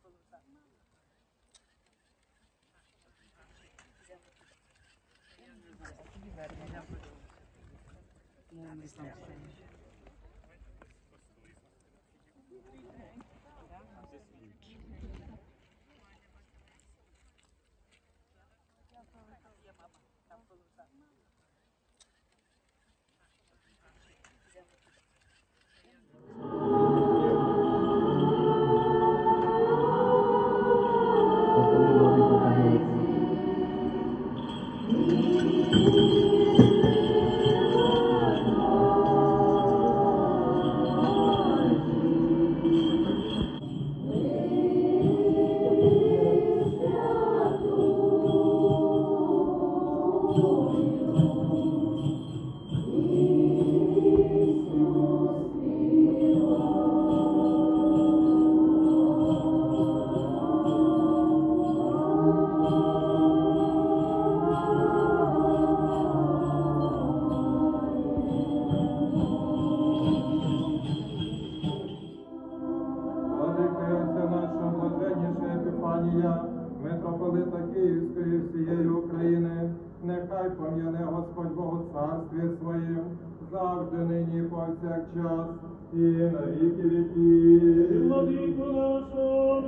Митрополита Київської всієї України, нехай пом'яне Господь Бог у царстві своїм, завжди нині і повсякчас, і на віки віків. Владику нашого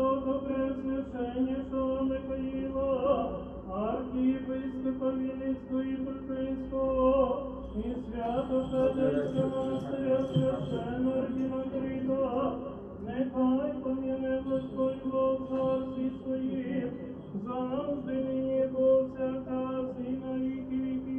високопреосвященнішого Михаїла, архієпископа Вінницького і Туркинського, і свято-федерського монастиря священного архімандрита, нехай пом'яне Господь Бог в царстві своїм, завжди нині і повсякчас, і на віки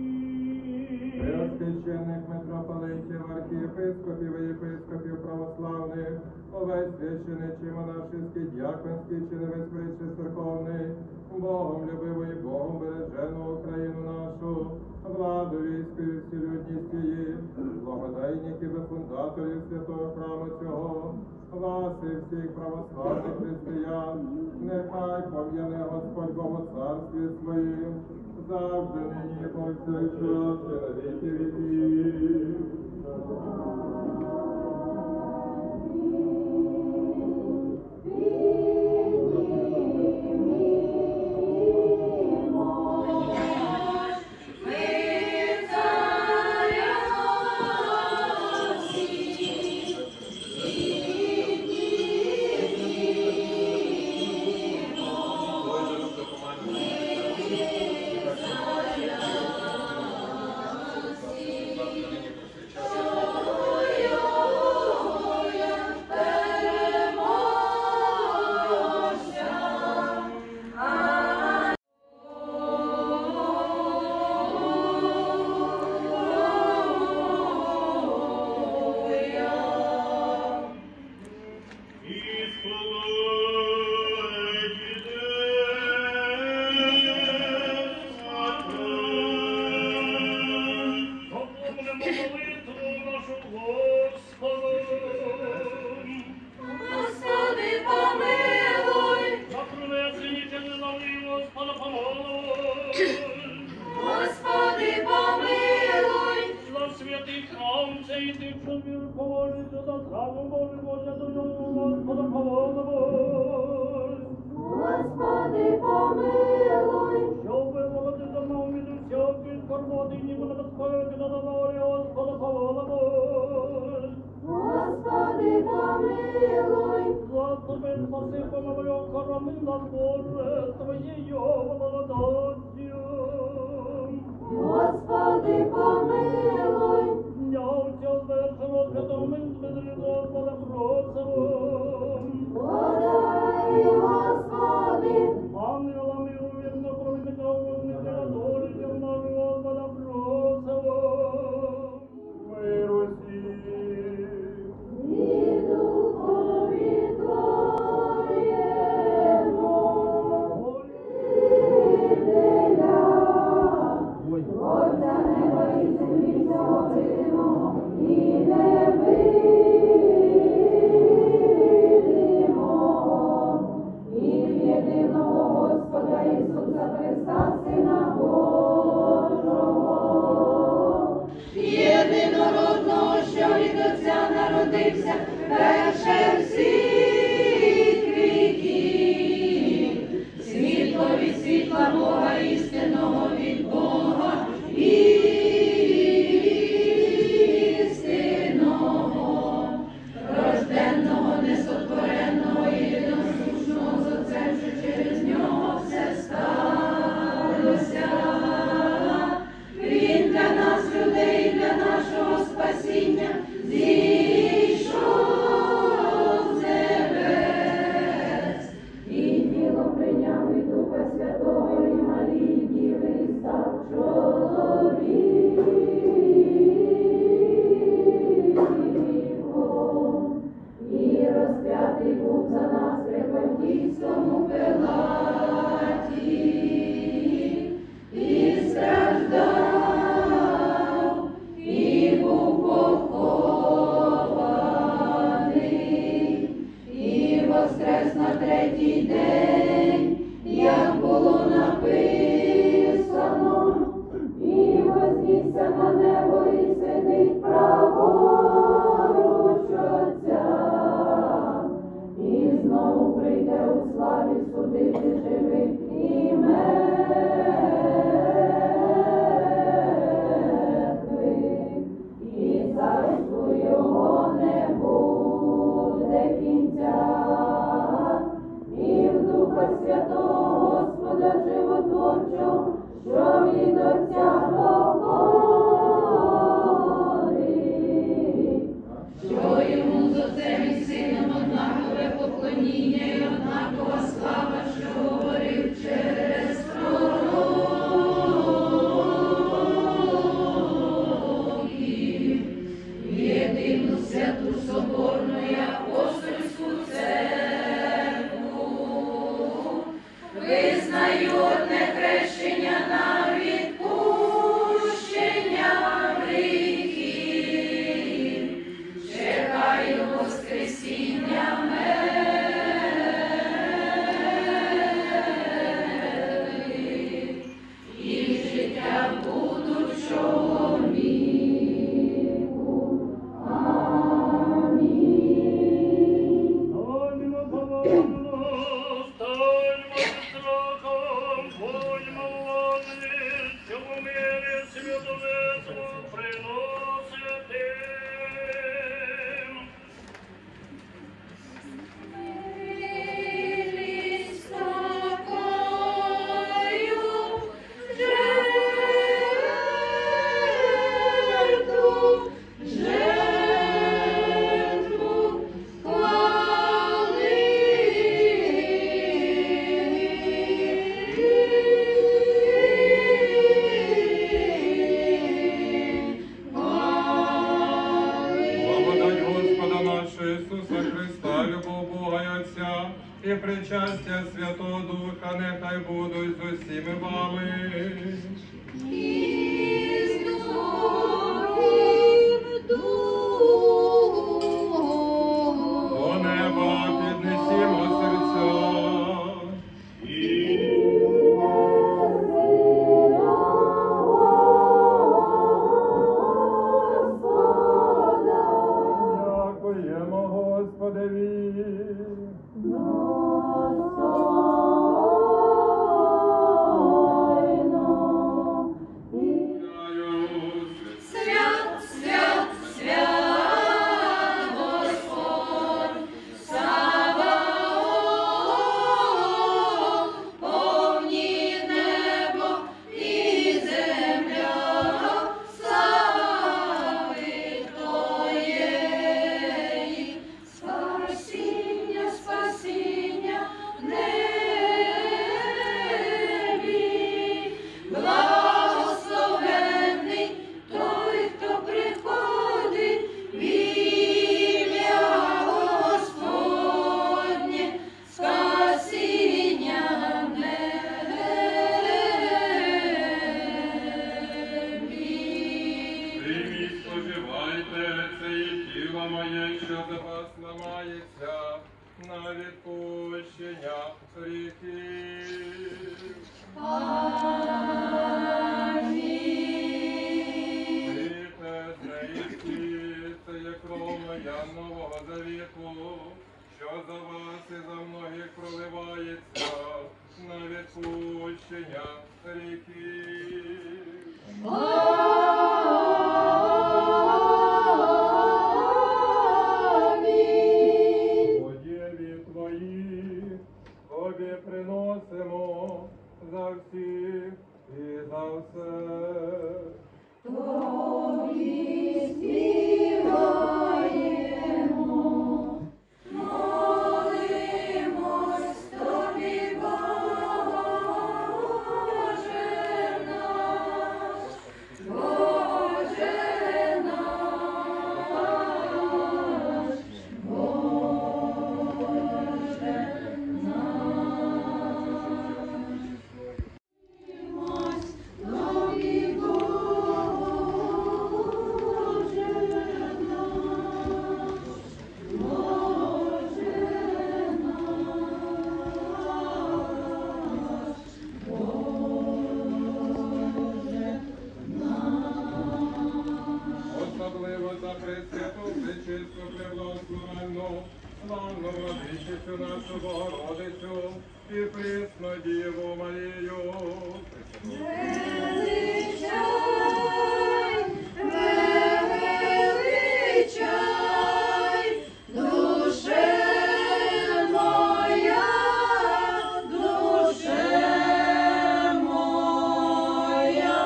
віків. Преосвященних митрополитів, архієпископів і єпископів православних, увесь священичий, монашеський, дяконський, чи не весь притче церковний, Богом любивий, Богом бережену Україну нашу, владу війською, всі людність її, благодайників і фундаторів святого храму цього, вас і всіх православних християн, нехай пом'яне Господь Бог у царстві своїм, завжди нині і повсякчас, і на віки віків. Господи, помилуй. Щоб виволити за мною від усякої скорботи, ні мене безпеки на дорі, Господи, помилуй. Господи, помилуй. Заступи, спаси, помилуй, охорони нас, Боже, Твоєю благодаттю. Господи, помилуй. Дня Отця звершено, святого милосердя, Господа, просимо. Подай, Господи. Ангелами увірно провідника вогника, радорися в нашу Господа, просимо. Миру всім. І Духові Твоєму. Молі. третій день, як було написано, і вознісся на небо, і сидить праворуч Отця, і знову прийде у славі судити живих і мертвих, і царству його не буде кінця, і в Духа Святого Господа Животворчого, що від Отця походить, що йому з Отцем і Сином однакове поклоніння і однакова слава, що говорив через пророків, в єдину святу соборну і апостольську церкву, визнаю одне хрещення на відпущення гріхів, чекаю воскресіння мертвих і життя будучого віку. Амінь. Станьмо повольно, станьмо страхом, будьмо ладні, щоб у мирі святовецтво приносити. Милість такою жертву Благодать Господа нашого Ісуса Христа, любов Бога і Отця і причастя Святого Духа нехай будуть з усіми вами. і з Твоїм духом. До неба піднесімо серця. Дякуємо Господеві. Свят, свят, свят, Господь, Саваоф, повні небо і земля, слави Твоєї, спасіння, спасіння в небі, благословенний той, хто приходить в ім'я Господнє, спасіння в небі. Прийміть, споживайте, це є тіло моє, що за вас ламається на відпущення гріхів. Амінь. Пийте з неї всі, це є кров моя нового завіту, що за вас і за многих проливається на відпущення гріхів. Амінь. Подєві твої тобі приносимо за всіх і за все. Тобі співаємо, молимось Тобі, Боже наш, Преподобну Владичицю нашу Богородицю і присну Діву Марію. Величай, величай, душе моя, душе моя,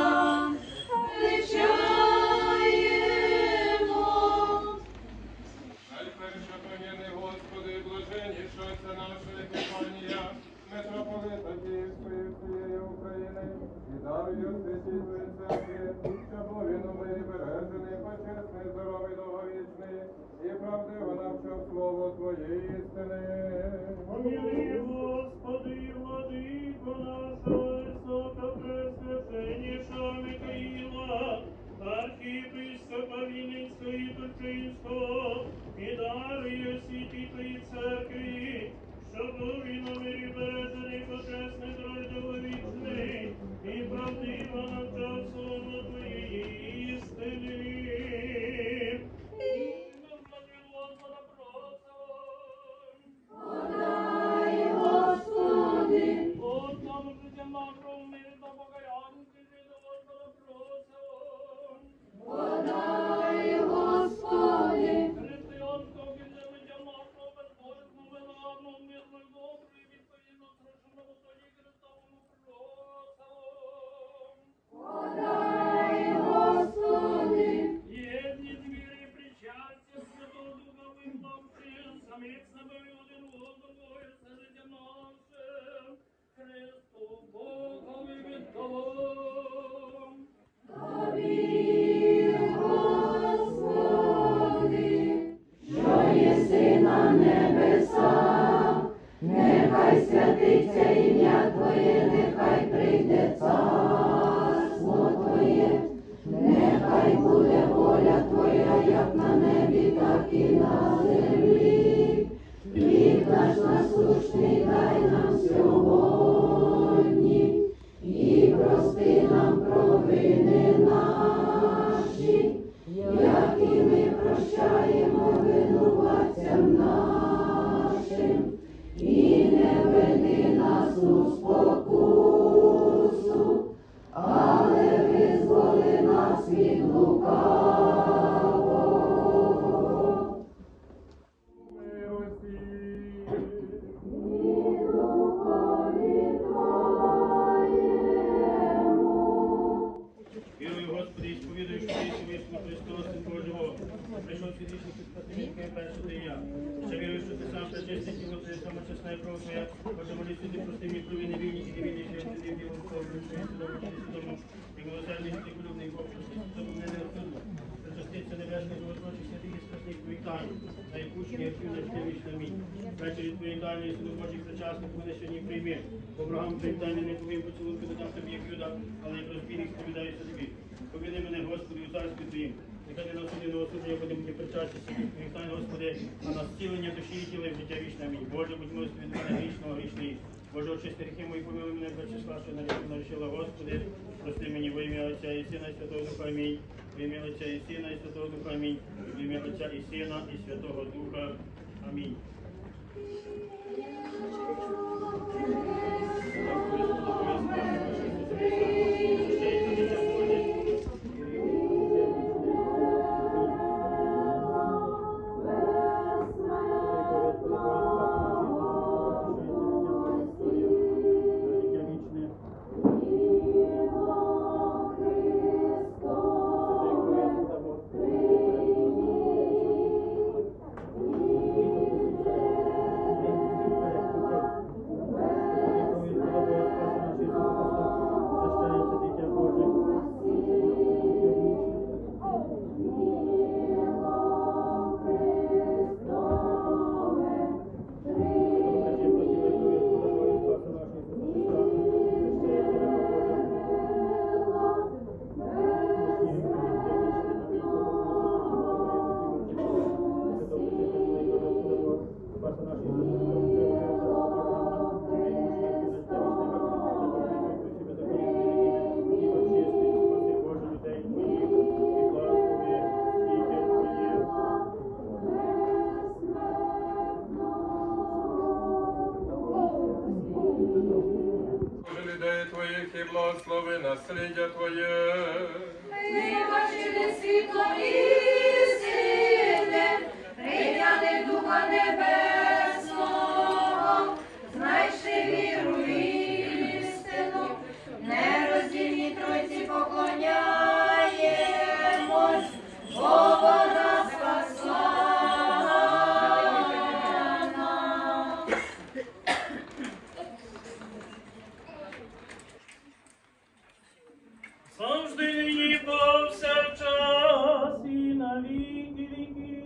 величаємо. Найперше пом'яни, Господи, блаженніше Отця нашого Епіфанія, митрополита Київської всієї України, і дарує святі Твої церкви, щоб він у мирі бережений, почесний, здоровий, довговічний, і правдиво навчав слово Твоєї істини. Помилуй, Господи, владико нашого високопресвященнішого Михаїла, архієпископа Вінницького і Турчинського, і дарує святі Твої церкві, щоб він у мирі бережений, почесний, здоровий, довговічний, і правдиво навчав слово Твоєї істини. Господа просим. Подай, Господи, От нам життя нашого миру та покаянки, до Господа просим. подай, Господи, Християнського життя нашого безбожного, виноградного, мирного, доброго і відповідно страшного Тоді Христовому просим. подай, Господи, Єдність віри і причастя Святого Духа визнавши, самих себе і один одного, і все життя наше, Христу Богові віддавам. Тобі, Господи, що єси на небесах, нехай святиться ім'я Твоє, нехай прийде царство Твоє, нехай буде воля Твоя, як на небі, так і на землі. Хліб наш насущний дай нам сьогодні, і прости нам провини наші, як і ми прощаємо винуватцям нашим, і не веди нас у спокусу, але визволи нас від лукавого. Мир усім. І духові Твоєму. Вірую, Господи, і сповідую, що Ти Ісус Христос, Син Божого, прийшов святішний спасти мій перше ти я. Ще вірую, що Ти сам пречистий тіло Твоє, самочесна і кров Твоя, Боже, молюсь, Ти прости мій провини вільні і невільні, що я вчинив ділом Божим, що я свідомо, що ти свідомо, і милосердний, що ти полюбний Бог, що ти тому не неосудно. Причаститься небесних животворчих святих і страшних Твоїх тайн, найпущені, як чудо, що вічно амінь. Ввечері Твоїх дальніх, Сину Божих причасних, мене сьогодні прийми. Богам привітання не повім поцілунку, додам тобі, як Юда, але як розбійник сповідаюся тобі. Повіни мене, Господи, у царстві Твоїм. Нехай не на суді, на осудження будемо мені причастя святих Твоїх тайн, Господи, а на зцілення душі і тіла і в життя вічне. Амінь. Боже, будь милостивий від мене грішного, грішний. Боже, очисти гріхи мої, помилуй мене, без числа, що нарішила, Господи, прости мені во ім'я Отця і Сина і Святого Духа, амінь. Во ім'я Отця і Сина і Святого Духа, амінь. Во ім'я Отця і Сина і Святого Духа, амінь. Благослови насліддя Твоє. Ми бачили світло істини, прийняли Духа Небесного, знайшли віру істину, нероздільній Тройці поклоняємось, бо вона спасла нас. Завжди нині повсякчас і на віки віків.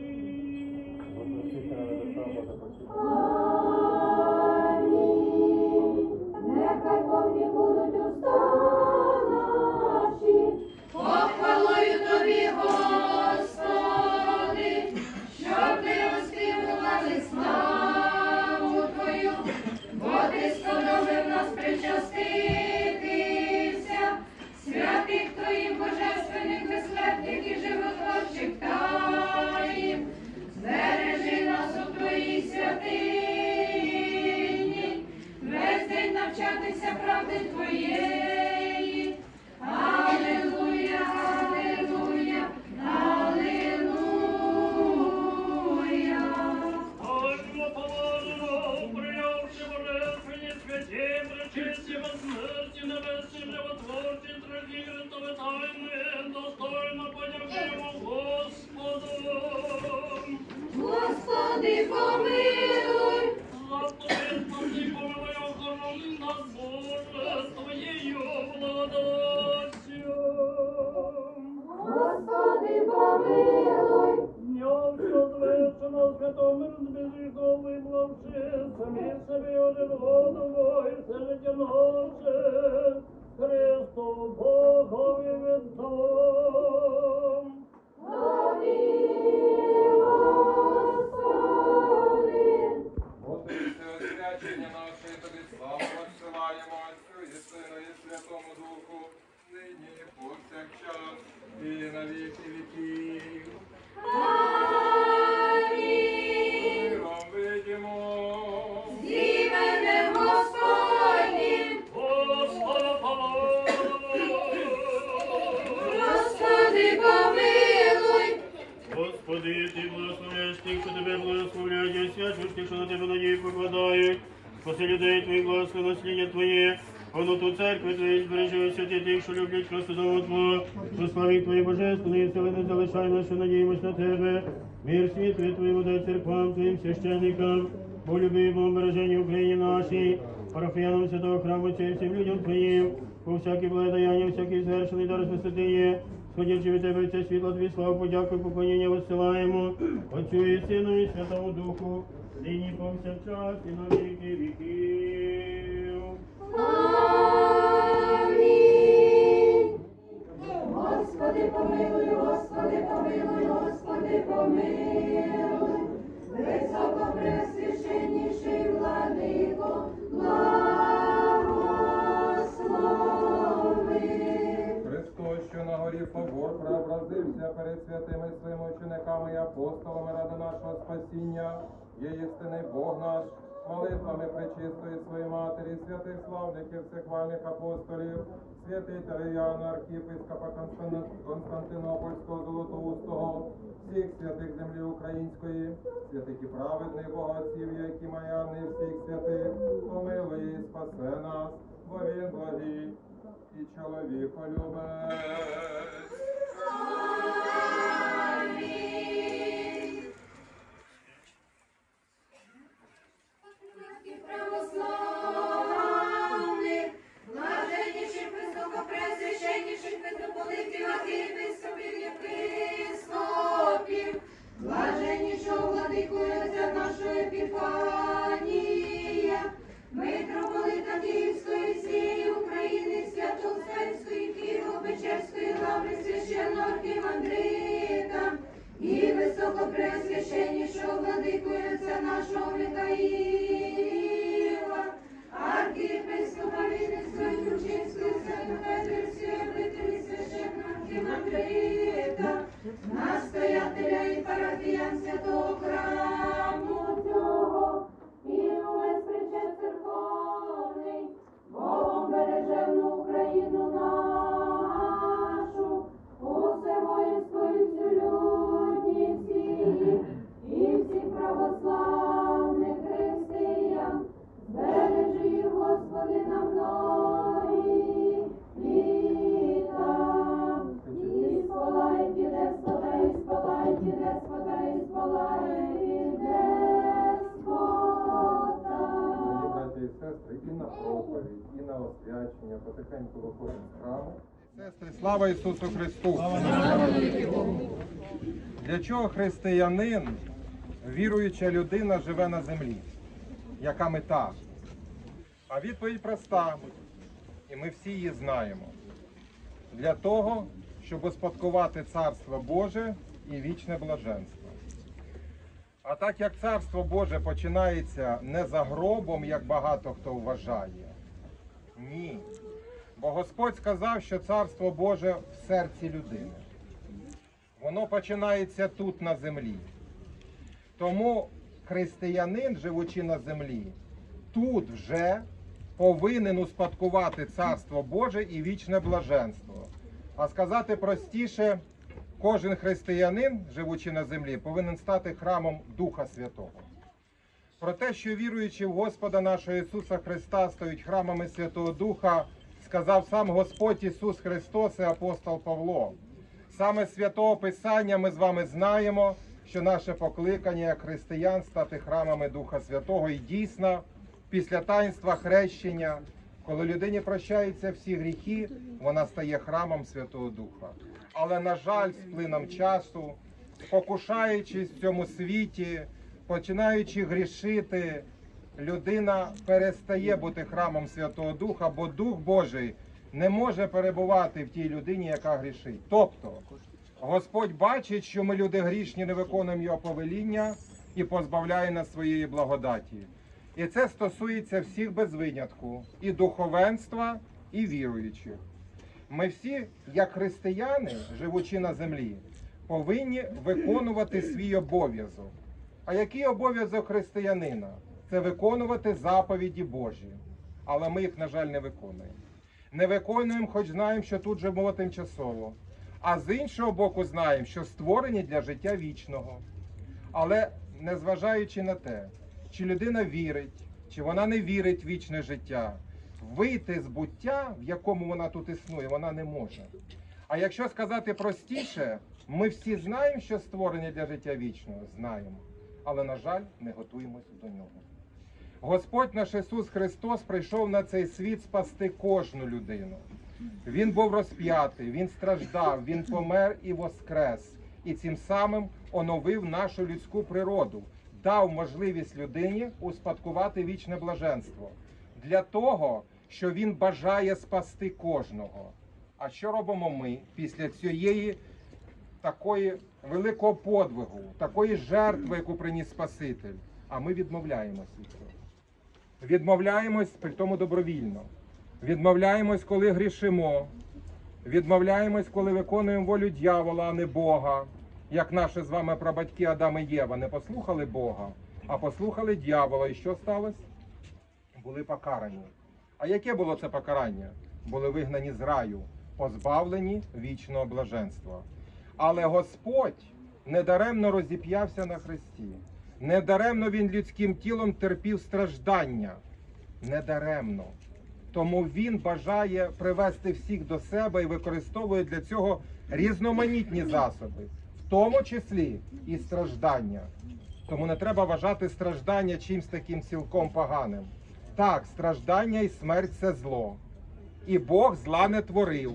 Нехай повні будуть уста наші, похвалою Тобі, Господи, щоб ми оспівували славу Твою, бо Ти сподобав нас причаститися, святих Твоїх божественних, безсмертних і животворчих таїн. Збережи нас у Твоїй святині, весь день навчатися правди Твоєї. Алілуя, алілуя, алілуя. Кожному положено, прийнявши божественні святі, причисті безсмерті, небесні, животворчі, трагіритові тайни, достойно подякуємо Господу. Господи, помилуй. Господи, спаси, помилуй, охорони нас, Боже, Твоєю благодаттю. Господи, помилуй. Днем, що звечено святому безгріховий благовчи, самі собі один одного і все життя наше, Христу Богові віддам. Тобі, Господи. Готуйся освячення наше, і Тобі славу відсилаємо Отцю і Сину і Святому Духу, нині і повсякчас, і на віки віків. Амінь. Миром видимо. З іменем Господнім, Господа Господи, помилуй. Господи, Ти благословляєш тих, що Тебе благословляють, і свячуєш тих, що на Тебе надію покладають. Спаси людей Твоїх, благослови насліддя Твоє, повноту церкви Твоєї збережи святі тих, що люблять просто дому Твого. Прослави Твої божественної сили, не залишай нас, що надіємось на Тебе. Мир світу Твоєму дай церквам, Твоїм священникам, бо любимо береження Україні нашій, парафіянам святого храму Отця і всім людям Твоїм, по всяке благодаяння, всякий звершений дар святи є. Сходячи від Тебе це світло, Твій славу, подяку, поклоніння висилаємо Отцю і Сину і Святому Духу, нині повсякчас і на віки віків. Амінь. Господи, помилуй, Господи, помилуй, Господи, помилуй. Високопресвященніший владико, благослови. Христос, що на горі Фавор преобразився перед святими своїми учениками і апостолами ради нашого спасіння, є істинний Бог наш, молитвами пречистої своєї Матері, святих славників, всехвальних апостолів, святителя Іоанна, архієпископа Константинопольського, Золотоустого, всіх святих землі української, святих і праведних богоотців, які маяни всіх святих, помилуй і спасе нас, бо він благий і чоловіколюбець. Амінь. Православних, блаженніших, високопресвященніших митрополитів, архієпископів, єпископів, блаженнішого владику Отця нашого Епіфанія, митрополита Київської всієї України, Свято-Успенської, Києво-Печерської лаври, священного архімандрита потихеньку виходимо з храму. Сестри, слава Ісусу Христу! Для чого християнин, віруюча людина, живе на землі? Яка мета? А відповідь проста, і ми всі її знаємо. Для того, щоб успадкувати Царство Боже і вічне блаженство. А так як Царство Боже починається не за гробом, як багато хто вважає, ні. Бо Господь сказав, що Царство Боже в серці людини. Воно починається тут, на землі. Тому християнин, живучи на землі, тут вже повинен успадкувати Царство Боже і вічне блаженство. А сказати простіше, кожен християнин, живучи на землі, повинен стати храмом Духа Святого. Про те, що віруючи в Господа нашого Ісуса Христа стають храмами Святого Духа, сказав сам Господь Ісус Христос і апостол Павло. Саме з Святого Писання ми з вами знаємо, що наше покликання як християн стати храмами Духа Святого. І дійсно, після таїнства хрещення, коли людині прощаються всі гріхи, вона стає храмом Святого Духа. Але, на жаль, з плином часу, спокушаючись в цьому світі, починаючи грішити, людина перестає бути храмом Святого Духа, бо Дух Божий не може перебувати в тій людині, яка грішить. Тобто, Господь бачить, що ми, люди грішні, не виконуємо Його повеління і позбавляє нас своєї благодаті. І це стосується всіх без винятку, і духовенства, і віруючих. Ми всі, як християни, живучи на землі, повинні виконувати свій обов'язок. А який обов'язок християнина? Це виконувати заповіді Божі. Але ми їх, на жаль, не виконуємо. Не виконуємо, хоч знаємо, що тут же було тимчасово. А з іншого боку знаємо, що створені для життя вічного. Але незважаючи на те, чи людина вірить, чи вона не вірить в вічне життя, вийти з буття, в якому вона тут існує, вона не може. А якщо сказати простіше, ми всі знаємо, що створені для життя вічного, знаємо. Але, на жаль, не готуємося до нього. Господь наш Ісус Христос прийшов на цей світ спасти кожну людину. Він був розп'ятий, Він страждав, Він помер і воскрес. І цим самим оновив нашу людську природу, дав можливість людині успадкувати вічне блаженство. Для того, що Він бажає спасти кожного. А що робимо ми після цієї такої великого подвигу, такої жертви, яку приніс Спаситель? А ми відмовляємось від цього. Відмовляємось, при тому добровільно. Відмовляємось, коли грішимо. Відмовляємось, коли виконуємо волю дьявола, а не Бога. Як наші з вами прабатьки Адам і Єва не послухали Бога, а послухали дьявола. І що сталося? Були покарані. А яке було це покарання? Були вигнані з раю, позбавлені вічного блаженства. Але Господь недаремно розіп'явся на хресті. Недаремно Він людським тілом терпів страждання. Недаремно. Тому Він бажає привести всіх до себе і використовує для цього різноманітні засоби, в тому числі і страждання. Тому не треба вважати страждання чимсь таким цілком поганим. Так, страждання і смерть – це зло. І Бог зла не творив.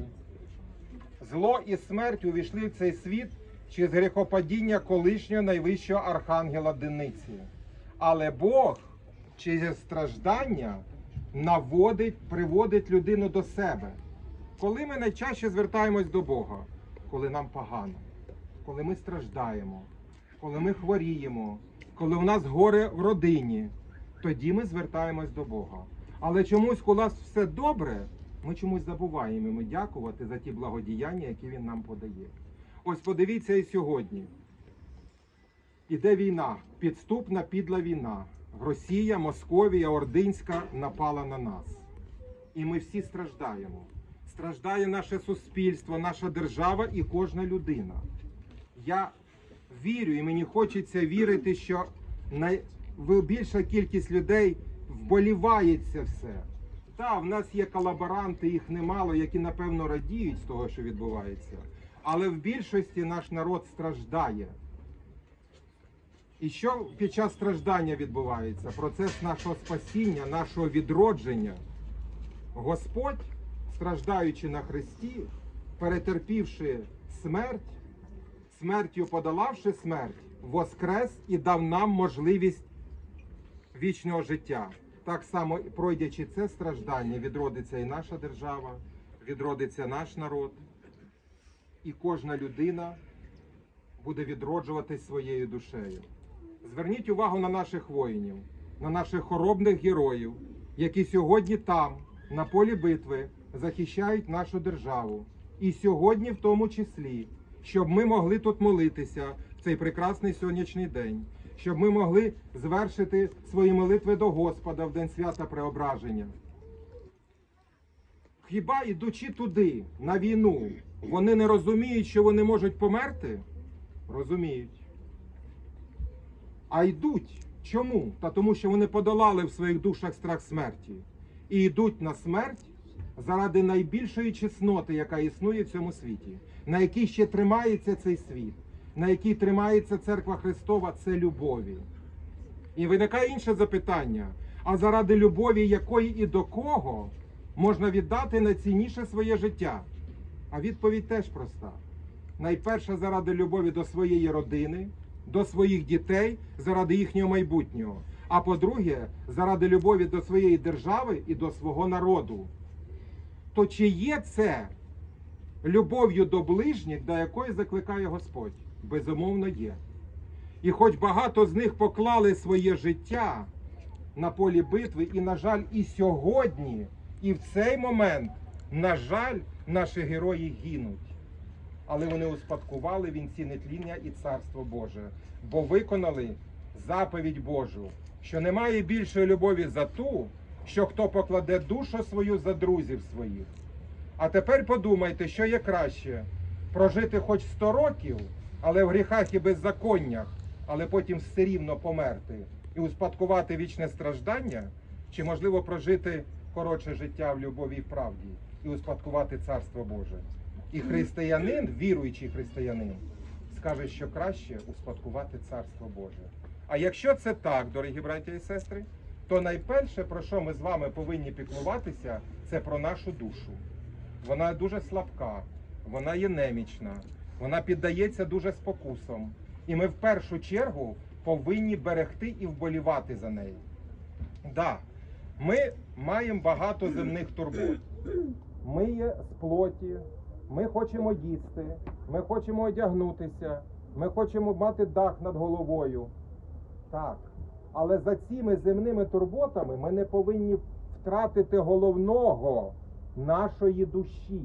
Зло і смерть увійшли в цей світ через гріхопадіння колишнього найвищого архангела Дениці. Але Бог через страждання приводить людину до себе. Коли ми найчастіше звертаємось до Бога? Коли нам погано, коли ми страждаємо, коли ми хворіємо, коли у нас горе в родині, тоді ми звертаємось до Бога. Але чомусь, коли у нас все добре, ми чомусь забуваємо йому дякувати за ті благодіяння, які Він нам подає. Ось подивіться і сьогодні. Іде війна, підступна підла війна. Росія, Московія, Ординська напала на нас. І ми всі страждаємо. Страждає наше суспільство, наша держава і кожна людина. Я вірю, і мені хочеться вірити, що найбільша кількість людей вболіває це все. Так, в нас є колаборанти, їх немало, які, напевно, радіють з того, що відбувається. Але в більшості наш народ страждає. І що під час страждання відбувається? Процес нашого спасіння, нашого відродження. Господь страждаючи на хресті, перетерпівши смерть, смертю подолавши смерть, воскрес і дав нам можливість вічного життя. Так само, пройдячи це страждання, відродиться і наша держава, відродиться наш народ, і кожна людина буде відроджуватись своєю душею. Зверніть увагу на наших воїнів, на наших хоробних героїв, які сьогодні там, на полі битви, захищають нашу державу. І сьогодні в тому числі, щоб ми могли тут молитися в цей прекрасний сонячний день, щоб ми могли звершити свої молитви до Господа в день свята Преображення. Хіба ідучи туди, на війну, вони не розуміють, що вони можуть померти? Розуміють. А йдуть. Чому? Та тому, що вони подолали в своїх душах страх смерті. І йдуть на смерть заради найбільшої чесноти, яка існує в цьому світі, на якій ще тримається цей світ, на якій тримається Церква Христова, це любові. І виникає інше запитання, а заради любові якої і до кого можна віддати найцінніше своє життя? А відповідь теж проста. Найперше заради любові до своєї родини, до своїх дітей, заради їхнього майбутнього. А по-друге, заради любові до своєї держави і до свого народу. То чи є це любов'ю до ближніх, до якої закликає Господь? Безумовно є. І хоч багато з них поклали своє життя на полі битви, і, на жаль, і сьогодні, і в цей момент, на жаль, наші герої гинуть. Але вони успадкували вінці нетління і Царство Боже, бо виконали заповідь Божу, що немає більшої любові за ту, що хто покладе душу свою за друзів своїх. А тепер подумайте, що є краще – прожити хоч 100 років, але в гріхах і беззаконнях, але потім все рівно померти і успадкувати вічне страждання, чи, можливо, прожити коротше життя в любові і правді і успадкувати Царство Боже. І християнин, віруючий християнин, скаже, що краще успадкувати Царство Боже. А якщо це так, дорогі браття і сестри, то найперше, про що ми з вами повинні піклуватися, це про нашу душу. Вона дуже слабка, вона є немічна, вона піддається дуже спокусам. І ми в першу чергу повинні берегти і вболівати за неї. Да, ми маємо багато земних турбот. Ми є з плоті, ми хочемо їсти, ми хочемо одягнутися, ми хочемо мати дах над головою. Так, але за цими земними турботами ми не повинні втратити головного – нашої душі.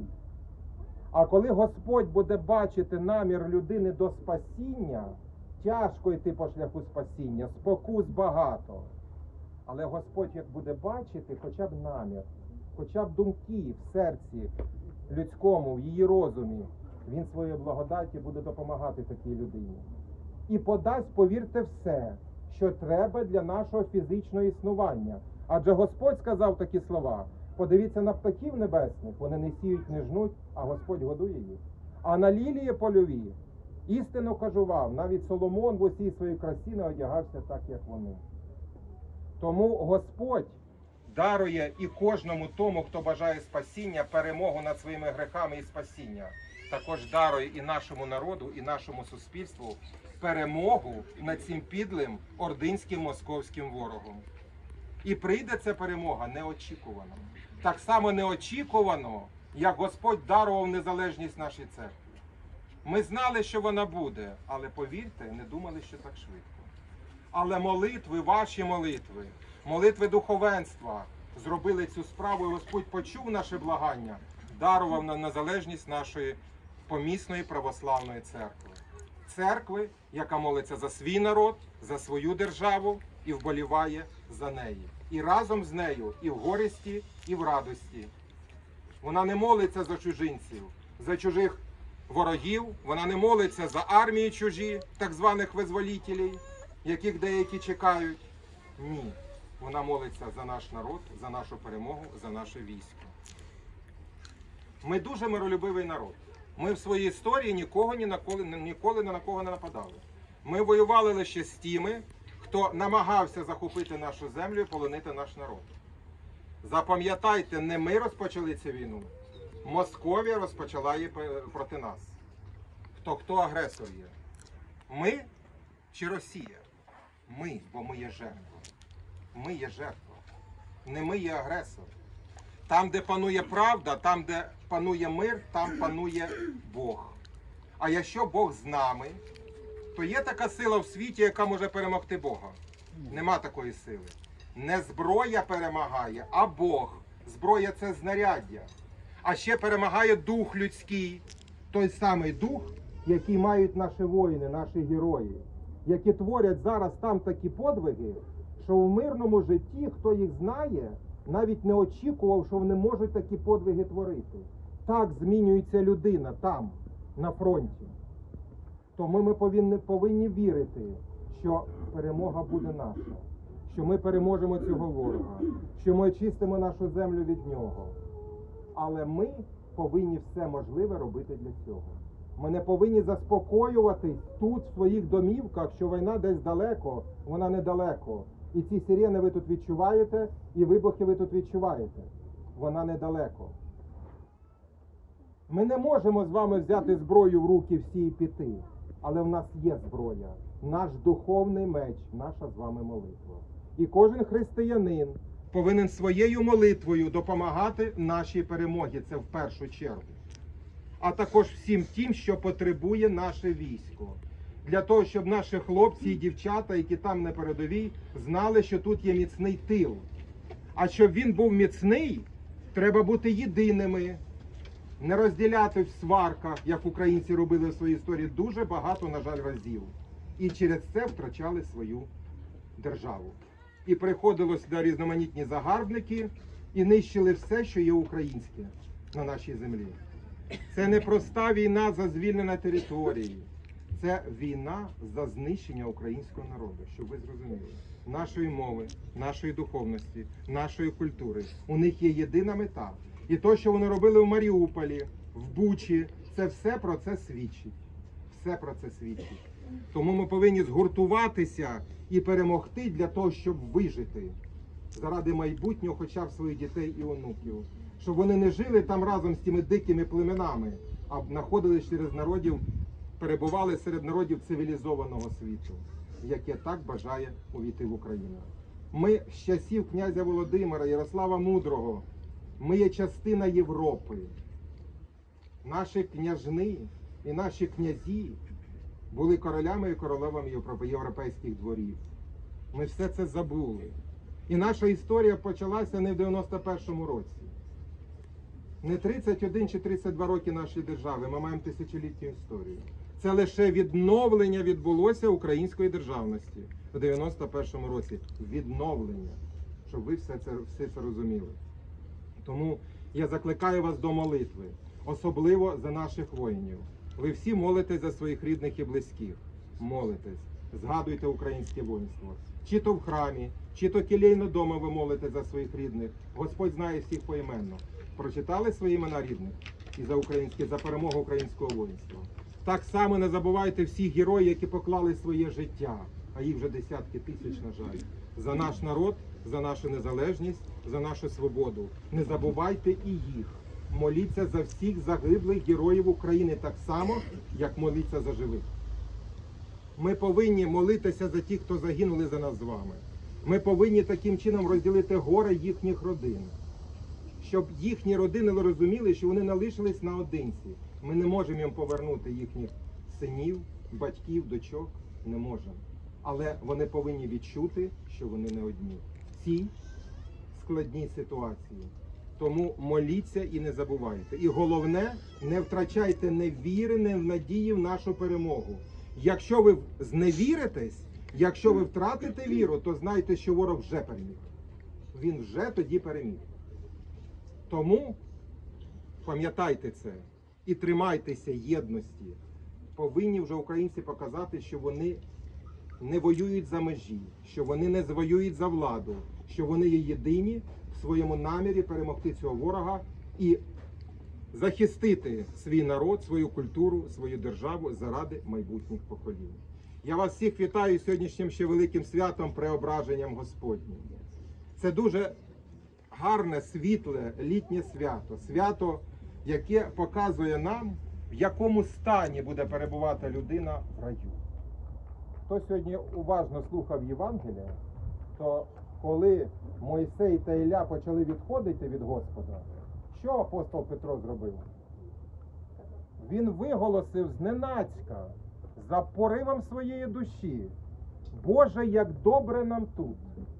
А коли Господь буде бачити намір людини до спасіння, тяжко йти по шляху спасіння, спокус багато. Але Господь як буде бачити хоча б намір, хоча б думки в серці людському, в її розумі, Він своєю благодаті буде допомагати такій людині. І подасть, повірте, все, що треба для нашого фізичного існування. Адже Господь сказав такі слова: подивіться на птахів небесних, вони не сіють, не жнуть, а Господь годує їх. А на лілії польові, істинно кажу вам, навіть Соломон в усій своїй красі не одягався так, як вони. Тому Господь дарує і кожному тому, хто бажає спасіння, перемогу над своїми грехами і спасіння. Також дарує і нашому народу, і нашому суспільству перемогу над цим підлим ординським московським ворогом. І прийде ця перемога неочікувано. Так само неочікувано, як Господь дарував незалежність нашій церкві. Ми знали, що вона буде, але, повірте, не думали, що так швидко. Але молитви, ваші молитви, молитви духовенства зробили цю справу, і Господь почув наше благання, дарував нам незалежність нашої помісної православної церкви. Церкви, яка молиться за свій народ, за свою державу і вболіває за неї. І разом з нею і в горісті, і в радості. Вона не молиться за чужинців, за чужих ворогів, вона не молиться за армії чужі, так званих визволітелів, яких деякі чекають. Ні, вона молиться за наш народ, за нашу перемогу, за наше військо. Ми дуже миролюбивий народ. Ми в своїй історії ніколи ні на кого не нападали. Ми воювали лише з тими, хто намагався захопити нашу землю і полонити наш народ. Запам'ятайте, не ми розпочали цю війну, Московія розпочала її проти нас. Хто агресор є? Ми чи Росія? Ми, бо ми є жертва. Ми є жертва. Не ми є агресор. Там, де панує правда, там, де панує мир, там панує Бог. А якщо Бог з нами, то є така сила в світі, яка може перемогти Бога. Нема такої сили. Не зброя перемагає, а Бог. Зброя – це знаряддя. А ще перемагає дух людський. Той самий дух, який мають наші воїни, наші герої. Які творять зараз там такі подвиги, що в мирному житті, хто їх знає, навіть не очікував, що вони можуть такі подвиги творити. Так змінюється людина там, на фронті. Тому ми повинні вірити, що перемога буде наша, що ми переможемо цього ворога, що ми очистимо нашу землю від нього. Але ми повинні все можливе робити для цього. Ми не повинні заспокоюватись тут, в своїх домівках, що війна десь далеко, вона недалеко. І ці сирени ви тут відчуваєте, і вибухи ви тут відчуваєте. Вона недалеко. Ми не можемо з вами взяти зброю в руки всі і піти. Але в нас є зброя. Наш духовний меч, наша з вами молитва. І кожен християнин повинен своєю молитвою допомагати нашій перемозі. Це в першу чергу. А також всім тим, що потребує наше військо. Для того, щоб наші хлопці і дівчата, які там на передовій, знали, що тут є міцний тил. А щоб він був міцний, треба бути єдиними. Не розділяти в сварках, як українці робили в своїй історії, дуже багато, на жаль, разів. І через це втрачали свою державу. І приходило сюди різноманітні загарбники і нищили все, що є українське на нашій землі. Це не проста війна за звільнення території. Це війна за знищення українського народу, щоб ви зрозуміли. Нашої мови, нашої духовності, нашої культури. У них є єдина мета. І те, що вони робили в Маріуполі, в Бучі, це все про це свідчить. Все про це свідчить. Тому ми повинні згуртуватися і перемогти для того, щоб вижити. Заради майбутнього хоча б своїх дітей і онуків. Щоб вони не жили там разом з тими дикими племенами, а знаходились через народів, перебували серед народів цивілізованого світу, яке так бажає увійти в Україну. Ми з часів князя Володимира, Ярослава Мудрого, ми є частина Європи. Наші княжни і наші князі були королями і королевами європейських дворів. Ми все це забули. І наша історія почалася не в 91-му році. Не 31 чи 32 роки нашої держави, ми маємо тисячолітню історію. Це лише відновлення відбулося української державності в 91-му році. Відновлення, щоб ви все це розуміли. Тому я закликаю вас до молитви, особливо за наших воїнів. Ви всі молитесь за своїх рідних і близьких. Молитесь, згадуйте українське воїнство. Чи то в храмі, чи то келейно дома ви молите за своїх рідних. Господь знає всіх поіменно. Прочитали свої імена рідних і за перемогу українського воїнства. Так само не забувайте всіх героїв, які поклали своє життя, а їх вже десятки тисяч, на жаль, за наш народ, за нашу незалежність, за нашу свободу. Не забувайте і їх. Моліться за всіх загиблих героїв України так само, як моліться за живих. Ми повинні молитися за тих, хто загинули за нас з вами. Ми повинні таким чином розділити горе їхніх родин. Щоб їхні родини розуміли, що вони не лишились наодинці. Ми не можемо їм повернути їхніх синів, батьків, дочок. Не можемо. Але вони повинні відчути, що вони не одні в цій складній ситуації. Тому моліться і не забувайте. І головне, не втрачайте ні віри, ні надії в нашу перемогу. Якщо ви зневіритесь, якщо ви втратите віру, то знайте, що ворог вже переміг. Він вже тоді переміг. Тому пам'ятайте це і тримайтеся єдності. Повинні вже українці показати, що вони не воюють за межі, що вони не воюють за владу, що вони є єдині в своєму намірі перемогти цього ворога і захистити свій народ, свою культуру, свою державу заради майбутніх поколінь. Я вас всіх вітаю сьогоднішнім ще великим святом, Преображенням Господнім. Це дуже гарне, світле, літнє свято. Свято яке показує нам, в якому стані буде перебувати людина в раю. Хто сьогодні уважно слухав Євангелія, то коли Мойсей та Ілля почали відходити від Господа, що апостол Петро зробив? Він виголосив зненацька, за поривом своєї душі: Боже, як добре нам тут!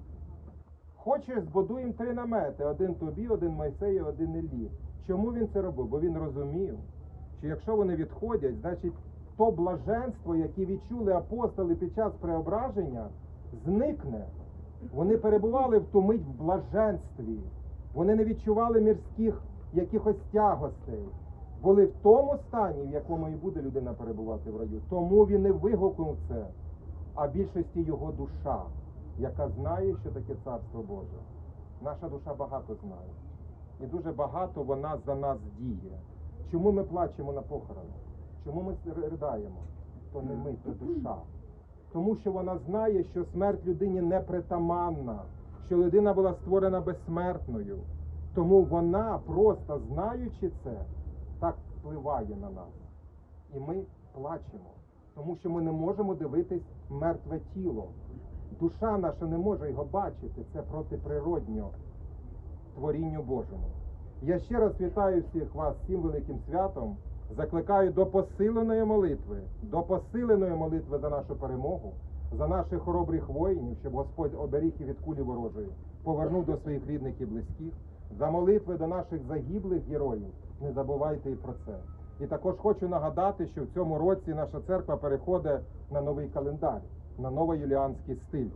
Хочеш, збудуємо 3 намети, один тобі, один Мойсею, один Іллі. Чому він це робив? Бо він розумів, що якщо вони відходять, значить то блаженство, яке відчули апостоли під час преображення, зникне. Вони перебували в ту мить в блаженстві. Вони не відчували мирських якихось тягостей. Були в тому стані, в якому і буде людина перебувати в раю. Тому він не вигукнув це, а більшості його душа, яка знає, що таке Царство Боже. Наша душа багато знає. І дуже багато вона за нас діє. Чому ми плачемо на похорони? Чому ми ридаємо? То не ми, то душа. Тому що вона знає, що смерть людині непритаманна, що людина була створена безсмертною. Тому вона, просто знаючи це, так впливає на нас. І ми плачемо, тому що ми не можемо дивитись мертве тіло. Душа наша не може його бачити, це протиприродньо творінню Божому. Я ще раз вітаю всіх вас з цим великим святом, закликаю до посиленої молитви за нашу перемогу, за наших хоробрих воїнів, щоб Господь оберіг і від кулі ворожої, повернув до своїх рідних і близьких, за молитви до наших загиблих героїв. Не забувайте і про це. І також хочу нагадати, що в цьому році наша церква переходить на новий календар, на новоюліанський стиль.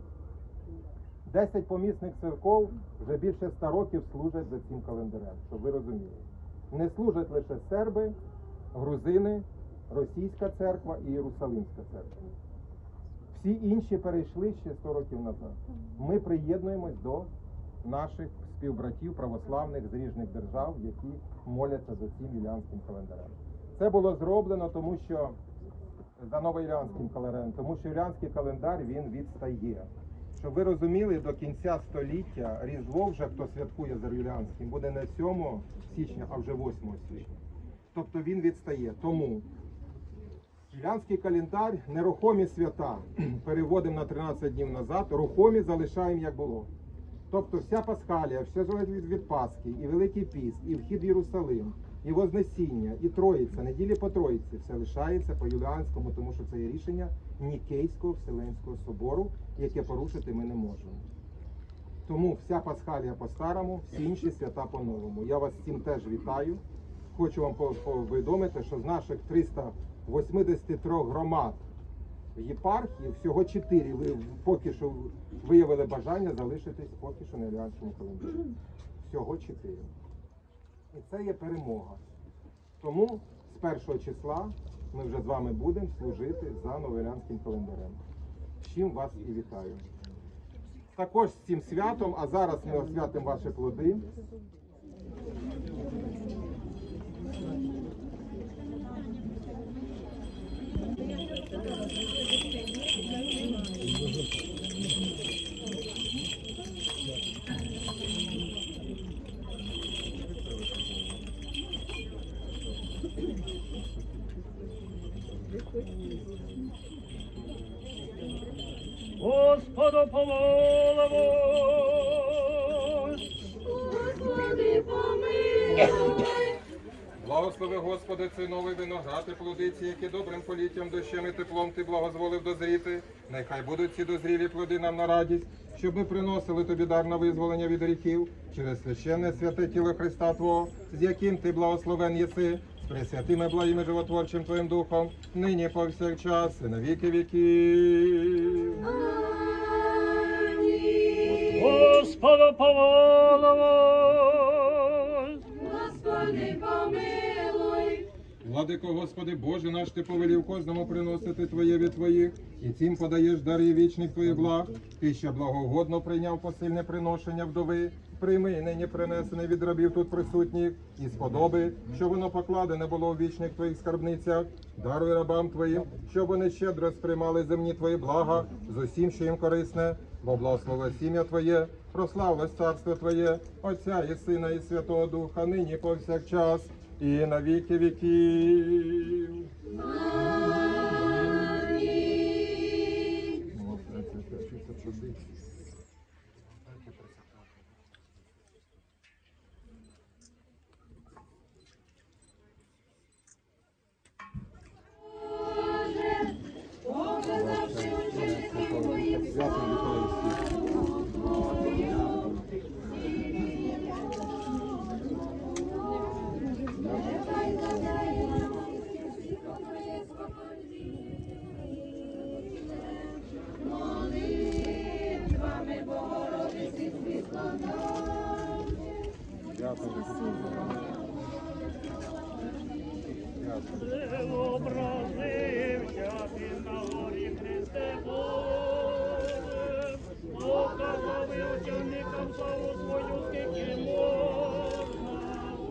10 помісних церков вже більше 100 років служать за цим календарем, щоб ви розуміли. Не служать лише серби, грузини, російська церква і Єрусалимська церква. Всі інші перейшли ще 100 років назад. Ми приєднуємось до наших співбратів православних з різних держав, які моляться за цим юліанським календарем. Це було зроблено тому, що за новоюліанським календарем, тому що юліанський календар, він відстає. Щоб ви розуміли, до кінця століття Різдво вже, хто святкує за юліанським, буде не 7 січня, а вже 8 січня. Тобто він відстає. Тому юліанський календар, нерухомі свята переводимо на 13 днів назад, рухомі залишаємо як було. Тобто вся Пасхалія, все залежить від Пасхи, і Великий Піст, і вхід в Єрусалим, і Вознесіння, і Троїця, неділі по Троїці, все лишається по юліанському, тому що це є рішення Нікейського Вселенського собору, яке порушити ми не можемо. Тому вся Пасхалія по-старому, всі інші свята по-новому. Я вас з цим теж вітаю. Хочу вам повідомити, що з наших 383 громад в єпархії всього 4 ви поки що виявили бажання залишитись поки що на юліанському календарі. Всього 4. І це є перемога. Тому з 1 числа ми вже з вами будемо служити за новоюліанським календарем. З чим вас і вітаю. Також з цим святом, а зараз ми освятимо ваші плоди. Господу помолимо. Господи, помилуй. Благослови, Господи, цей новий виноград і плодиці, які добрим політтям, дощем і теплом Ти благозволив дозріти. Нехай будуть ці дозрілі плоди нам на радість, щоб ми приносили Тобі дар на визволення від гріхів через священне святе тіло Христа Твого, з яким Ти благословен єси, з пресвятим і благим і животворчим Твоїм Духом, нині повсякчас і на віки віків. Господу помолимо. Господи, помилуй. Владико, Господи, Боже наш, Ти повелів кожному приносити Твоє від Твоїх, і цим подаєш дари вічних Твоїх благ. Ти ще благогодно прийняв посильне приношення вдови, прийми і нині принесене від рабів тут присутніх, і сподоби, що воно покладене було у вічних Твоїх скарбницях. Даруй рабам Твоїм, щоб вони щедро сприймали земні Твої блага з усім, що їм корисне, бо благослови сім'я Твоє, прославилось царство Твоє, Отця і Сина і Святого Духа, нині повсякчас і на віки віків. Преобразився він на горі Христе Боже, показав ученикам славу свою, скільки можна.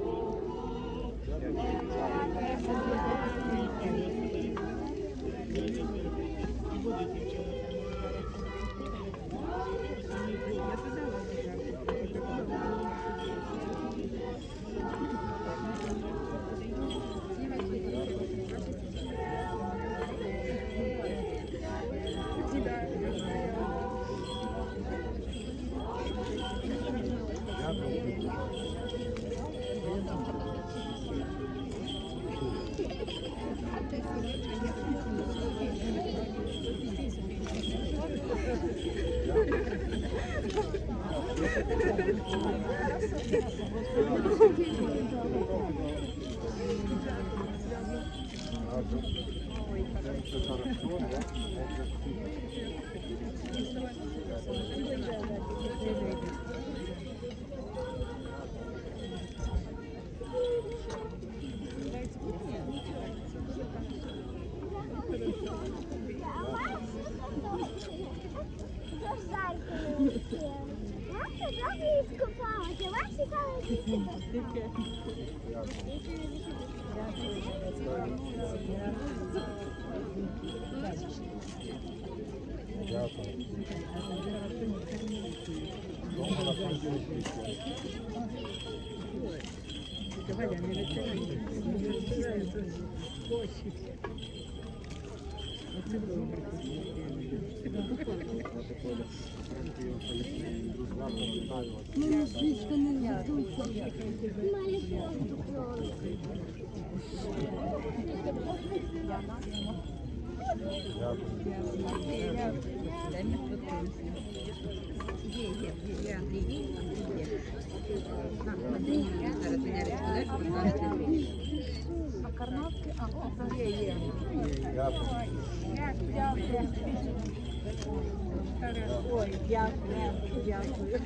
Ой, дякую, дякую.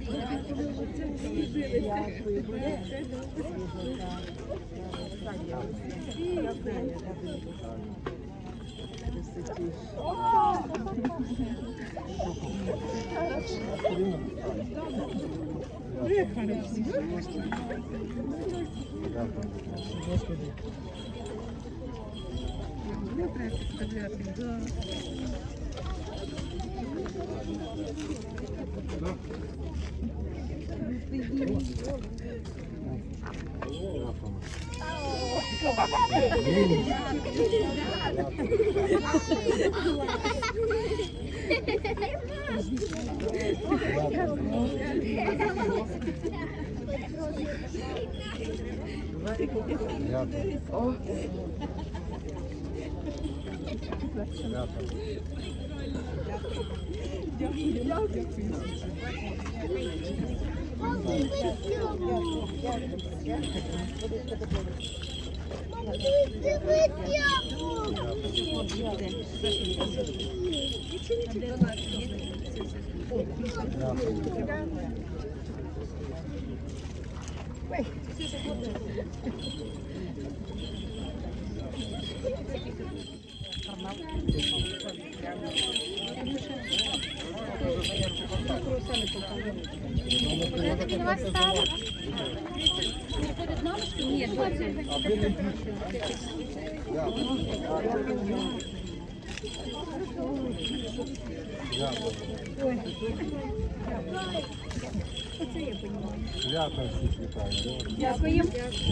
Ой. Оце я розумію. Свято всіх вітаю. Дякуємо.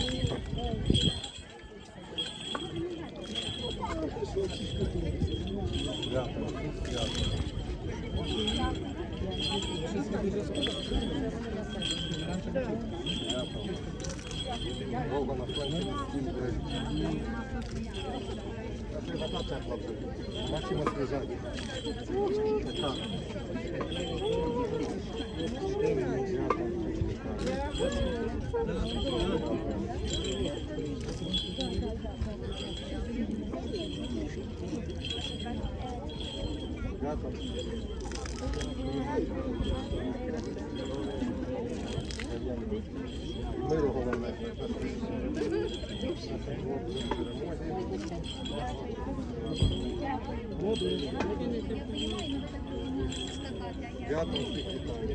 Свято, свято. Довго на фоні стіль. Вода тепла буде. Бачимо свіжати. Так. Дякую. Миру головне. Дякую всіх вітаю.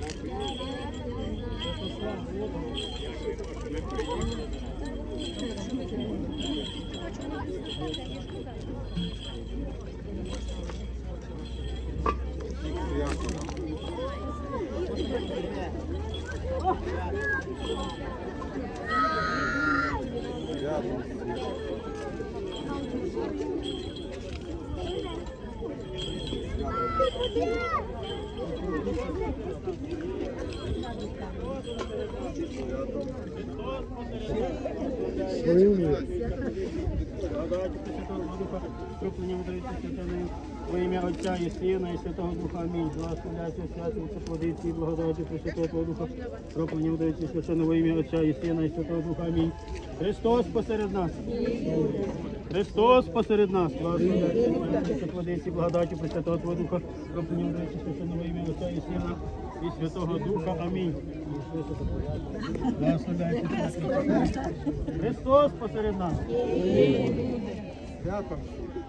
Во ім'я Отця і Сина, і Святого Духа. Амінь. Благословляйте святим, плодиці, благодаті Пресвятого Духа. Проповідь вдається священно во ім'я Отця і Сина, і Святого Духа. Амінь. Христос посеред нас. Христос посеред нас. Благословляйте плодиці, благодаті Пресвятого Твого Духа. Проповідь вдається священно во ім'я Отця і Сина, і Святого Духа. Амінь. Благословляйте святим. Христос посеред нас. Свято.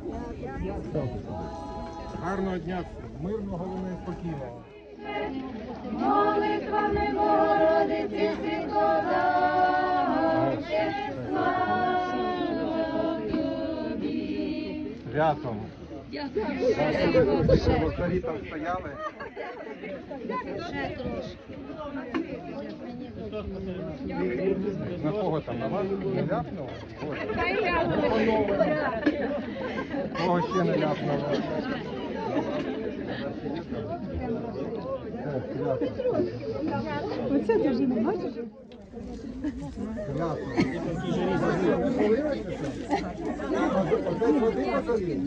Гарного дня, мирного, головне, спокійного. Молитвами Богородиці світлодаче, слава тобі. Святом. Вовкарі там стояли. На кого там? На вас не ляпнуло? Кого ще не ляпнуло? Оце ти вже не бачиш? Свято. Опять води позові.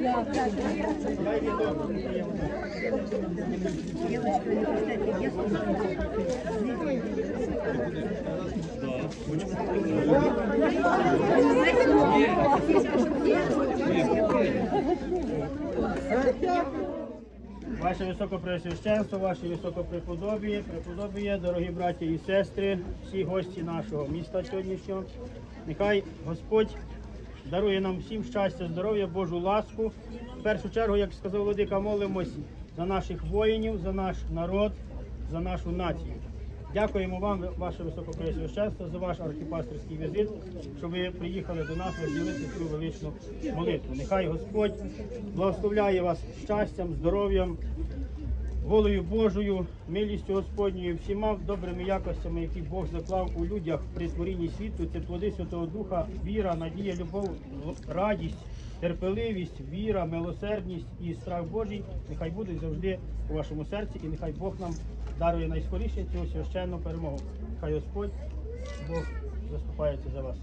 Ваше Високопреосвященство, ваше Високопреподобіє, преподобіє, дорогі браті і сестри, всі гості нашого міста сьогоднішнього. Нехай Господь дарує нам всім щастя, здоров'я, Божу ласку. В першу чергу, як сказав Владика, молимось за наших воїнів, за наш народ, за нашу націю. Дякуємо вам, ваше Високопреосвященство, за ваш архіпастерський візит, що ви приїхали до нас розділити цю величну молитву. Нехай Господь благословляє вас щастям, здоров'ям, волею Божою, милістю Господньою, всіма добрими якостями, які Бог заклав у людях при творінні світу. Це плоди Святого Духа, віра, надія, любов, радість, терпеливість, віра, милосердність і страх Божий. Нехай будуть завжди у вашому серці, і нехай Бог нам дарує найскоріше цю священну перемогу. Хай Господь, Бог заступається за вас.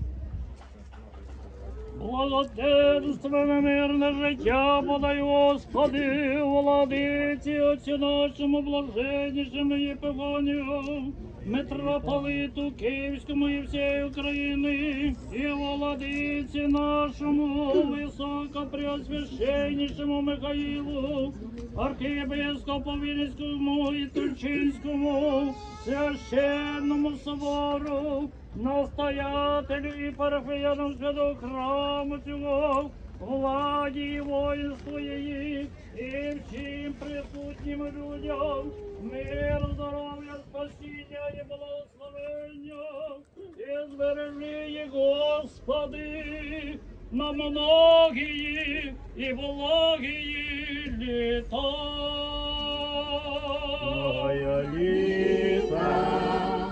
Благоденственне, мирне життя подай, Господи, владиці, Отцю нашому блаженнішому Єпифанію, митрополиту Київському і всієї України, і владиці нашому високопреосвященнішому Михаїлу, архієпископу Вінницькому і Тульчинському, священному собору, настоятелю і парафіянам святого храму цього, владі і воїнству її, і всім присутнім людям, мир, здоров'я, спасіння і благословення, і збережи їх, Господи, на многії і благії літа. Многая літа.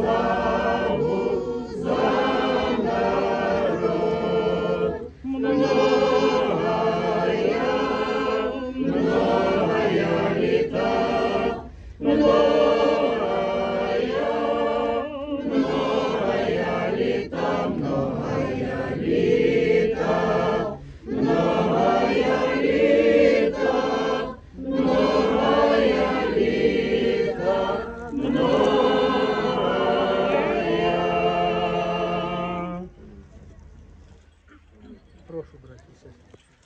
Прошу, браті і сестри.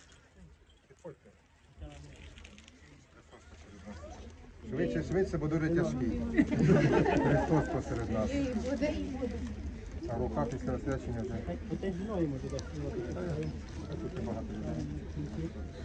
Швидше, швидше, бо дуже тяжкий. Христос посеред нас. А рука після освячення вже. Ти зі мною може дати. А тут і багато людей.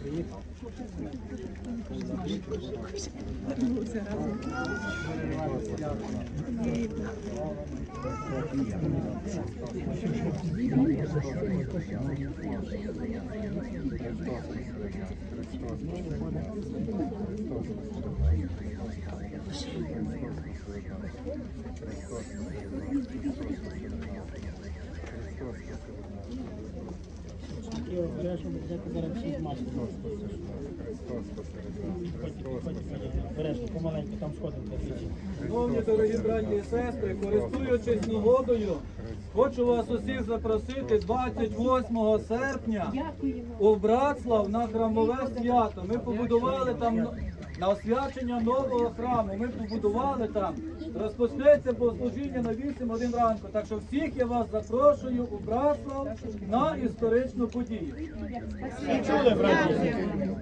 Бережно, помаленьку, там сходинка. Шановні дорогі браті і сестри, користуючись нагодою, хочу вас усіх запросити 28 серпня у Братслав на храмове свято. Ми побудували там на освячення нового храму. Ми побудували там. Розпочнеться богослужіння на 8:00 ранку. Так що всіх я вас запрошую у Братслав на історичну подію. Всі чули, браті?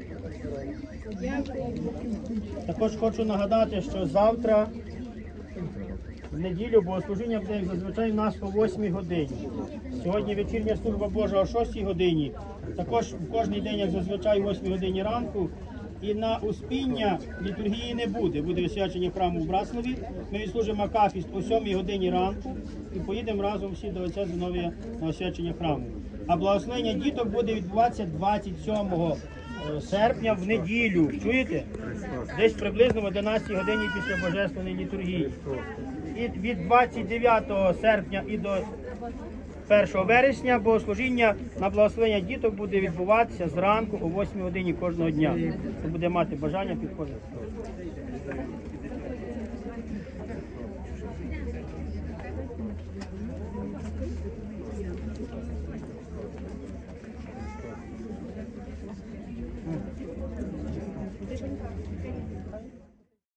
Також хочу нагадати, що завтра, в неділю, богослужіння буде, як зазвичай, у нас о 8 годині. Сьогодні вечірня служба Божа о 6 годині. Також кожен день, як зазвичай, о 8 годині ранку. І на успіння літургії не буде. Буде освячення храму в Братславі. Ми відслужимо акафіст о 7 годині ранку і поїдемо разом всі до отця Зиновія на освячення храму. А благословення діток буде відбуватися 27 серпня в неділю. Чуєте? Десь приблизно в 11 годині після Божественної літургії. І від 29 серпня і до 1 вересня богослужіння на благословення діток буде відбуватися зранку о 8 годині кожного дня. Хто буде мати бажання, підходити.